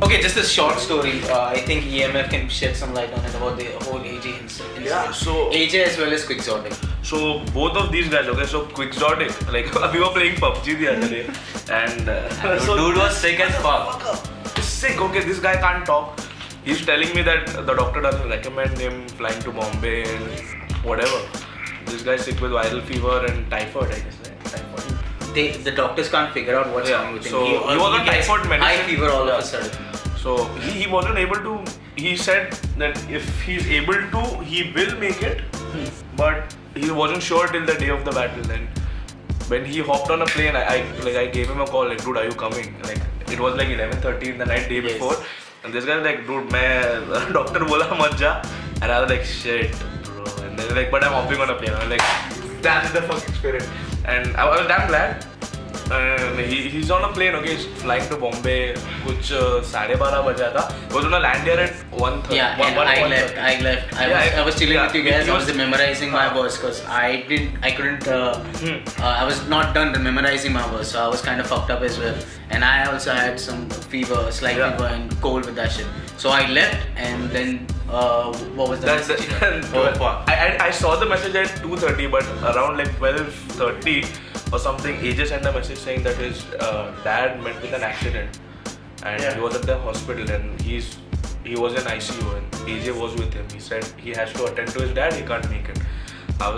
Okay, just a short story. I think EMF can shed some light on it about the whole AJ incident. Yeah, so AJ as well as Quixotic. So both of these guys, okay, so Quixotic, like we were playing PUBG the other day and so dude was sick as fuck. Sick, okay, this guy can't talk. He's telling me that the doctor doesn't recommend him flying to Bombay and whatever. This guy's sick with viral fever and typhoid, I guess, right? Typhoid. The doctors can't figure out what's wrong with him. So he was on typhoid medicine. High fever all of a sudden. So he wasn't able to, he said that if he's able to, he will make it. But he wasn't sure till the day of the battle. And when he hopped on a plane, I gave him a call, like, dude, are you coming? Like, it was like 11:30 in the night, day before. And this guy was like, dude, doctor bola mat ja. And I was like, shit, bro. And they're like, but I'm hopping on a plane. I was like, that's the fucking spirit. And I was damn glad. And he's on a plane, okay, he's flying to Bombay, कुछ 12:30 बजा था. He was gonna land here at 1:30. Yeah, and I left. I was chilling with you guys. I was memorizing my verse because I was not done memorizing my verse, so I was kind of fucked up as well. And I also had some fever, slight fever and cold with that shit. So I left and then what was the message? I saw the message at 2:30, but around like 12:30 or something, AJ sent a message saying that his dad met with an accident and he was at the hospital and he was in ICU and AJ was with him. He said he has to attend to his dad, he can't make it. I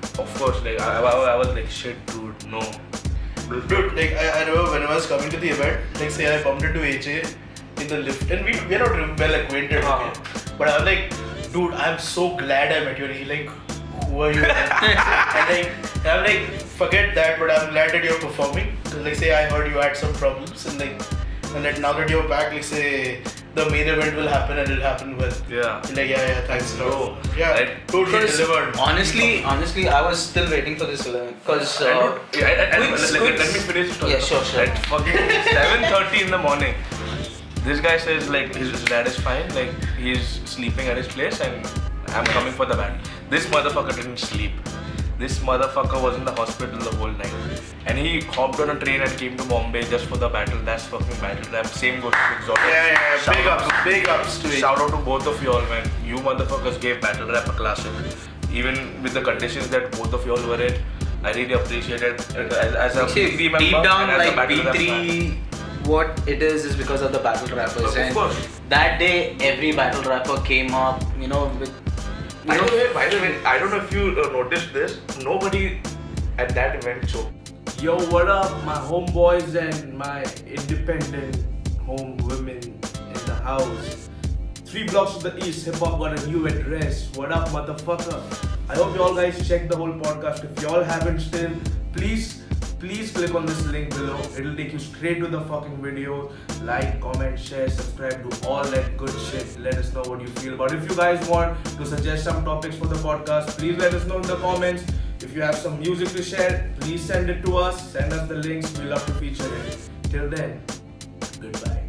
was like, shit, dude, no. Dude, like I remember when I was coming to the event, like say I bumped into AJ in the lift and we're not well acquainted, okay? But I was like, dude, I'm so glad I met you. And he like, who are you? and I'm like, forget that, but I'm glad that you're performing. Cause like say I heard you had some problems and that now that you're back, like say the main event will happen and it'll happen well. Yeah. Like thanks a lot. Yeah, like, totally delivered. Honestly, I was still waiting for this event because let me finish the story. Yeah, sure. At fucking 7:30 in the morning, this guy says like his dad is fine, like he's sleeping at his place and I'm coming for the battle. This motherfucker didn't sleep. This motherfucker was in the hospital the whole night. And he hopped on a train and came to Bombay just for the battle. That's fucking battle rap. Same goes to Quixotic. Yeah. Big ups to it. Shout out to both of y'all, man. You motherfuckers gave battle rap a classic. Even with the conditions that both of y'all were in, I really appreciate it. As a B3 member, deep down, and as like a battle B3, what it is because of the battle rappers. Of course. That day, every battle rapper came up, with. By the way, I don't know if you noticed this. Nobody at that event choked. Yo, what up, my homeboys and my independent home women in the house. 3 blocks to the east, hip hop got a new address. What up, motherfucker? I hope y'all guys check the whole podcast. If y'all haven't still, please click on this link below. It'll take you straight to the fucking video. Like, comment, share, subscribe, do all that good shit. Let us know what you feel about it. If you guys want to suggest some topics for the podcast, please let us know in the comments. If you have some music to share, please send it to us. Send us the links. We love to feature it. Till then, goodbye.